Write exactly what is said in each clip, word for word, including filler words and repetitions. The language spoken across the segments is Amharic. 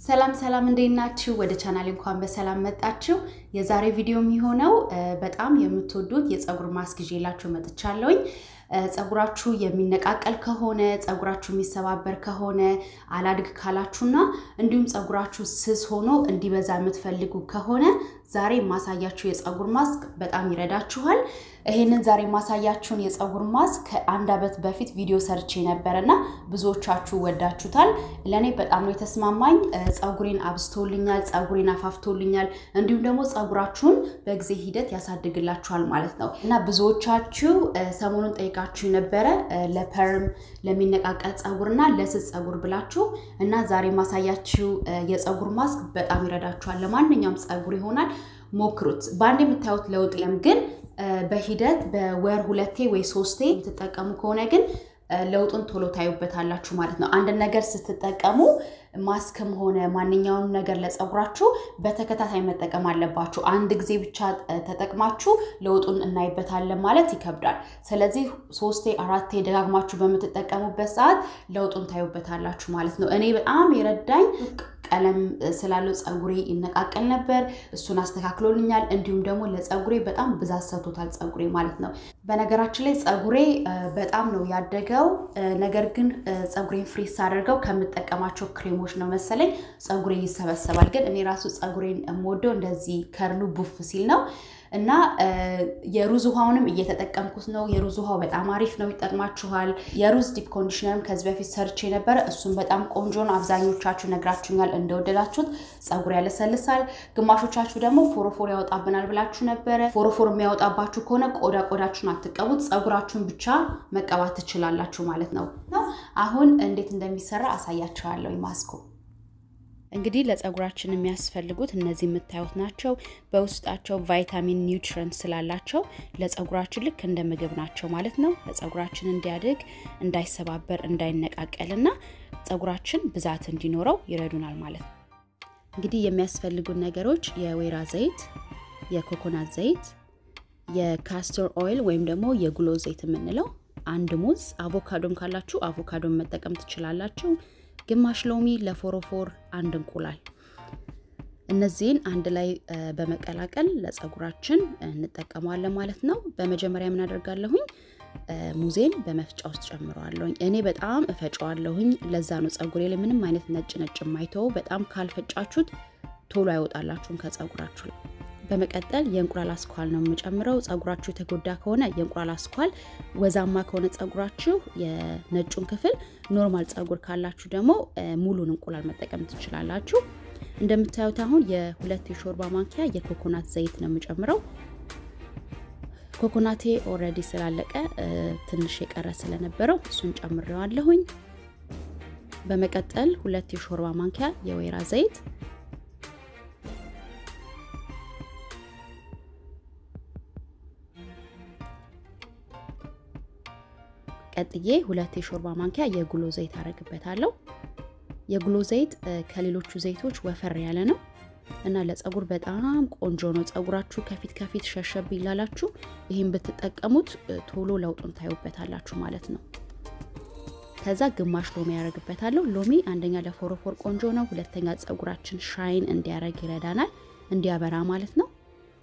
ሰላም ሰላም እንዴናችሁ ወደ ቻናሌ እንኳን በሰላም መጣችሁ የዛሬ ቪዲዮ የሚሆነው በጣም የምትወዱት የፀጉር ማስክ ይዤላችሁ መጥቻለሁኝ ፀጉራችሁ የሚነቃቀል ከሆነ ፀጉራችሁ የሚሰባበር ከሆነ አላድግ ካላችሁና እንዲሁም ፀጉራችሁ ስስ ሆኖ እንዲበዛ የምትፈልጉ ከሆነ ዛሬ ማሳያችሁ የፀጉር ማስክ በጣም ይረዳችኋል ይሄንን ዛሬ ማሳያችሁን የፀጉር ማስክ አንድ አመት በፊት ቪዲዮ ሰርቼ ነበርና ብዙዎቻችሁ ወዳችሁታል ለኔ በጣም ነው የተስማማኝ ፀጉሬን አብስቶልኛል ፀጉሬን አፋፍቶልኛል እንዲሁም ደግሞ ፀጉራችሁን በጊዜ ሂደት ያሳድግላችኋል ማለት ነው እና ብዙዎቻችሁ ሰሞኑን ጠይቃችሁ ነበር ለፐርም ለሚነቃቀል ፀጉርና ለስስ ፀጉር ብላችሁ እና ዛሬ ማሳያችሁ የፀጉር ማስክ በጣም ይረዳችኋል ለማንኛውም ፀጉር ይሆናል ሞክሩት ባንዴ የምታዩት ለውጥ የለም ግን በሂደት በወር ሁለቴ ወይ ሶስቴ ተጠቀሙ ከሆነ ግን ለውጡን ቶሎ ታዩበታላችሁ ማለት ነው አንድ ነገር ስትጠቀሙ ማስክም ሆነ ማንኛውም ነገር ለፀጉራችሁ በተከታታይ መጠቀም አለባችሁ አንድ ጊዜ ብቻ ተጠቅማችሁ ለውጡን እናይበታለን ማለት ይከብዳል ስለዚህ ሶስቴ አራቴ ደጋግማችሁ በመተጠቀሙበት ሰዓት ለውጡን ታዩበታላችሁ ማለት ነው እኔ በጣም ይረዳኝ ቀለም ስላለው ፀጉሬ ይነቃቀል ነበር እሱን አስተካክሎልኛል እንዲሁም ደግሞ ለፀጉሬ በጣም ብዛት ሰጥቶታል ፀጉሬ ማለት ነው በነገራችን ላይ ፀጉሬ በጣም ነው ያደገው ነገር ግን ፀጉሬን ፍሪዝ አድርገው ከምጠቀማቸው ክሬሞች ነው መሰለኝ ፀጉሬ ይሰበሰባል ግን እኔ ራሱ ፀጉሬን እምወደው እንደዚህ ከርሉ ቡፍ ሲል ነው እና የሩዝ ውሃውንም እየተጠቀምኩት ነው የሩዝ ውሃው በጣም አሪፍ ነው ይጠቅማችኋል የሩዝ ዲፕ ኮንዲሽነርም ከዚህ በፊት ሰርቼ ነበር እሱም በጣም ቆንጆ ነው አብዛኞቻችሁ ነግራችሁኛል እንደወደዳችሁት ፀጉር ያለሰልሳል ግማሾቻችሁ ደግሞ ፎሮፎር ያወጣብናል ብላችሁ ነበር ፎሮፎር የሚያወጣባችሁ ከሆነ ቆዳ ቆዳችሁን አትቀቡት ፀጉራችሁን ብቻ መቀባት ትችላላችሁ ማለት ነው አሁን እንዴት እንደሚሰራ አሳያችኋለሁ ማስኩ እንግዲህ ለፀጉራችን የሚያስፈልጉት እነዚህ የምታዩት ናቸው በውስጣቸው ቫይታሚን ኒውትሪየንት ስላላቸው ለፀጉራችን ልክ እንደ ምግብ ናቸው ማለት ነው ለፀጉራችን እንዲያድግ እንዳይሰባበር እንዳይነቃቀልና ፀጉራችን ብዛት እንዲኖረው ይረዱናል ማለት ነው እንግዲህ የሚያስፈልጉን ነገሮች የወይራ ዘይት የኮኮናት ዘይት የካስተር ኦይል ወይም ደግሞ የጉሎ ዘይት የምንለው አንድ ሙዝ አቮካዶም ካላችሁ አቮካዶም መጠቀም ትችላላችሁ ግማሽ ሎሚ ለፎሮፎር አንድ እንቁላል እነዚህን አንድ ላይ በመቀላቀል ለፀጉራችን እንጠቀማለን ማለት ነው በመጀመሪያ ምን አደርጋለሁኝ ሙዜን በመፍጫ ውስጥ ጨምራለሁኝ እኔ በጣም እፈጫዋለሁኝ ለዛ ነው ፀጉሬ ላይ ምንም አይነት ነጭ ነጭ የማይተው በጣም ካልፈጫችሁት ቶሎ አይወጣላችሁም ከፀጉራችሁ ላይ በመቀጠል የእንቁላል አስኳል ነው የምጨምረው ፀጉራችሁ የተጎዳ ከሆነ የእንቁላል አስኳል ወዛማ ከሆነ ፀጉራችሁ የነጩን ክፍል ኖርማል ፀጉር ካላችሁ ደግሞ ሙሉን እንቁላል መጠቀም ትችላላችሁ እንደምታዩት አሁን የሁለት የሾርባ ማንኪያ የኮኮናት ዘይት ነው የምጨምረው ኮኮናቴ ኦሬዲ ስላለቀ ትንሽ የቀረ ስለነበረው እሱን ጨምሬዋለሁኝ በመቀጠል ሁለት የሾርባ ማንኪያ የወይራ ዘይት ቀጥዬ ሁለት የሾርባ ማንኪያ የጉሎ ዘይት አረግበታለሁ የጉሎ ዘይት ከሌሎቹ ዘይቶች ወፈር ያለ ነው እና ለፀጉር በጣም ቆንጆ ነው ፀጉራችሁ ከፊት ከፊት ሸሸብ ይላላችሁ ይሄን ብትጠቀሙት ቶሎ ለውጡን ታዩበታላችሁ ማለት ነው ከዛ ግማሽ ሎሚ ያረግበታለሁ ሎሚ አንደኛ ለፎሮፎር ቆንጆ ነው ሁለተኛ ፀጉራችን ሻይን እንዲያረግ ይረዳናል እንዲያበራ ማለት ነው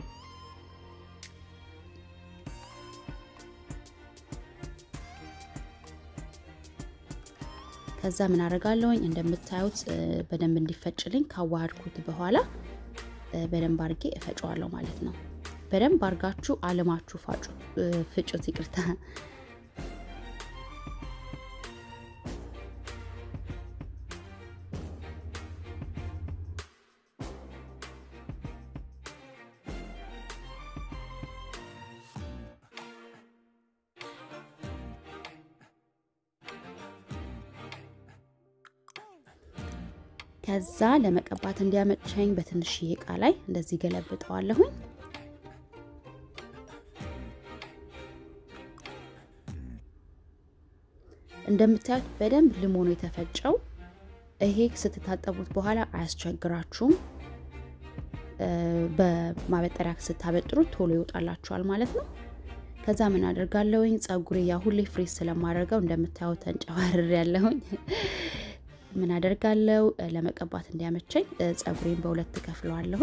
ከዛ ምን አረጋለሁኝ እንደምታዩት በደንብ እንዲፈጭልኝ ካዋሃድኩት በኋላ በደንብ አርጌ እፈጫዋለሁ ማለት ነው በደንብ አርጋችሁ አለማችሁ ፋጩ ፍጩት ይቅርታ ከዛ ለመቀባት እንዲያመቸኝ በትንሽ እቃ ላይ እንደዚህ ገለብጠዋለሁኝ እንደምታዩት በደንብ ልሞኖ የተፈጨው ይሄ ስትታጠቡት በኋላ አያስቸግራችሁም በማበጠሪያ ስታበጥሩ ቶሎ ይወጣላችኋል ማለት ነው ከዛ ምን አደርጋለሁኝ ፀጉሬ ያ ሁሌ ፍሪዝ ስለማደርገው እንደምታዩት ተንጨዋርር ያለሁኝ ምን አደርጋለሁ ለመቀባት እንዲያመቸኝ ጸጉሬን በሁለት ከፍለዋለሁ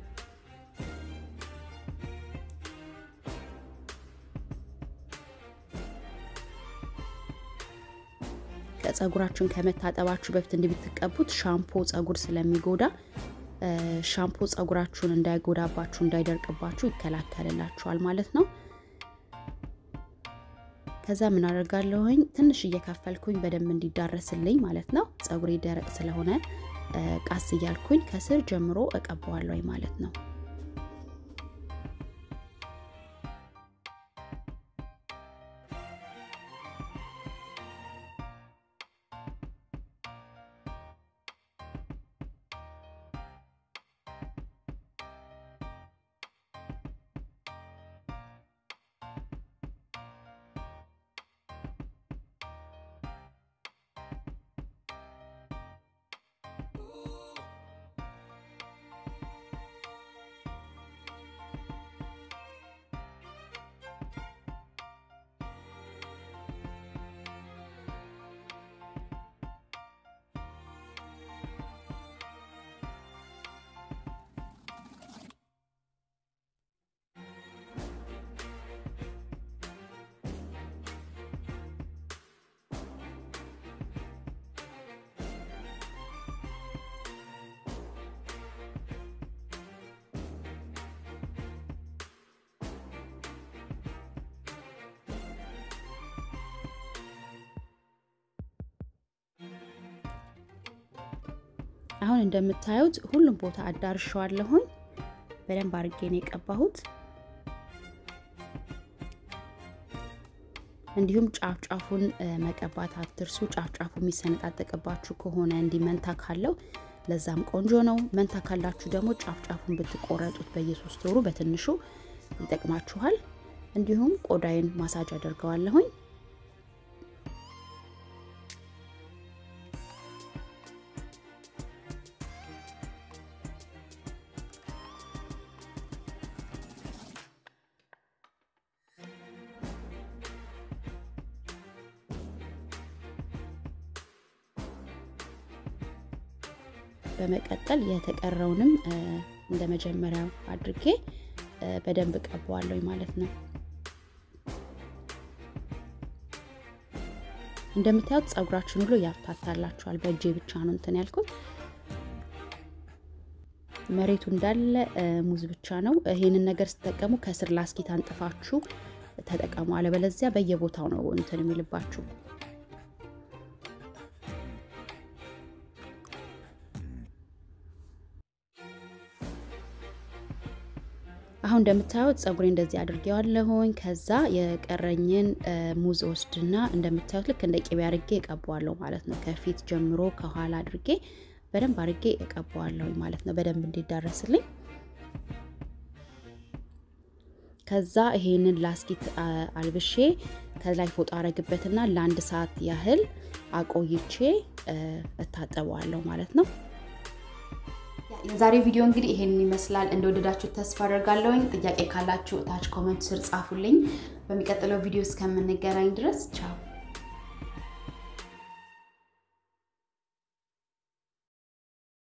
ከጸጉራችን ከመታጠባችሁ በፊት እንዲብትቀቡት ሻምፖ ጸጉር ስለሚጎዳ ሻምፖ ጸጉራችሁን እንዳይጎዳባችሁ እንዳይደርቅባችሁ ይከላከልላችኋል ማለት ነው ከዛ ምን አደርጋለሁኝ ትንሽ እየከፈልኩኝ በደንብ እንዲዳረስልኝ ማለት ነው ጸጉሬ ደረቅ ስለሆነ ቃስ እያልኩኝ ከስር ጀምሮ እቀባዋለሁ ማለት ነው አሁን እንደምታዩት ሁሉም ቦታ አዳርሻለሁኝ በደንብ አርጌ ነው የቀባሁት እንዲሁም ጫፍ ጫፉን መቀባት አትርሱ ጫፍ ጫፉ የሚሰነጣጠቅባችሁ ከሆነ እንዲመንታ ካለው ለዛም ቆንጆ ነው መንታ ካላችሁ ደግሞ ጫፍ ጫፉን ብትቆረጡት በየሶስት ወሩ በትንሹ ይጠቅማችኋል እንዲሁም ቆዳዬን ማሳጅ አደርጋለሁኝ በመቀጠል የተቀረውንም እንደመጀመሪያው አድርጌ በደንብ ቀባዋለሁ ማለት ነው እንደምታዩት ጸጉራችን ሁሉ ያፍታታላችኋል በእጄ ብቻ ነው እንትን ያልኩት መሬቱ እንዳለ ሙዝ ብቻ ነው ይሄንን ነገር ስትጠቀሙ ከስር ላስኪት አንጥፋችሁ ተጠቀሙ አለበለዚያ በየቦታው ነው እንትን የሚልባችሁ አሁን እንደምታዩት ጸጉሬ እንደዚህ አድርጌዋለሁኝ ከዛ የቀረኝን ሙዝ ወስድና እንደምታዩት ልክ እንደ ቂቤ አድርጌ እቀባዋለሁ ማለት ነው ከፊት ጀምሮ ከኋላ አድርጌ በደንብ አድርጌ እቀባዋለሁ ማለት ነው በደንብ እንዲዳረስልኝ ከዛ ይሄንን ላስኪት አልብሼ ከላይ ፎጣ አረግበትና ለአንድ ሰዓት ያህል አቆይቼ እታጠባዋለሁ ማለት ነው የዛሬ ቪዲዮ እንግዲህ ይሄንን ይመስላል እንደወደዳችሁ ተስፋ አደርጋለሁኝ ጥያቄ ካላችሁ ታች ኮሜንት ስር ጻፉልኝ በሚቀጥለው ቪዲዮ እስከምንገናኝ ድረስ ቻው